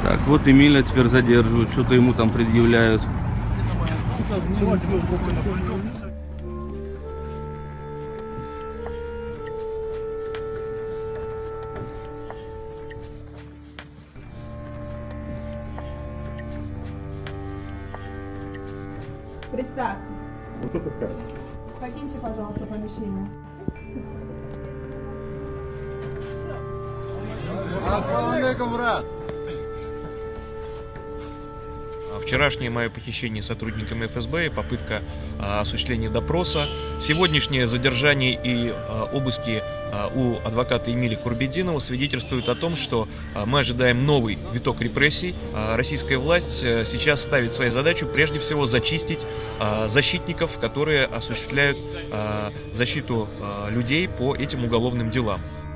Так, вот Эмиля теперь задерживают, что-то ему там предъявляют. Представьтесь. Вот это как? Покиньте, пожалуйста, помещение. Ассаламу алейкум, брат. Вчерашнее мое похищение сотрудниками ФСБ и попытка осуществления допроса, сегодняшнее задержание и обыски у адвоката Эмиля Курбетдинова свидетельствуют о том, что мы ожидаем новый виток репрессий. Российская власть сейчас ставит своей задачей прежде всего зачистить защитников, которые осуществляют защиту людей по этим уголовным делам.